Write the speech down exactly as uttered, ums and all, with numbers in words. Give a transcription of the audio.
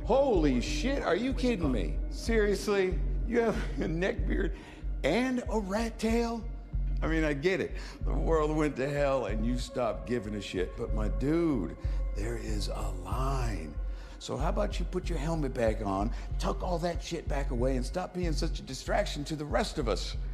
Holy shit, are you kidding me? Seriously? You have a neck beard and a rat tail? I mean, I get it. The world went to hell and you stopped giving a shit. But my dude, there is a line. So how about you put your helmet back on, tuck all that shit back away, and stop being such a distraction to the rest of us?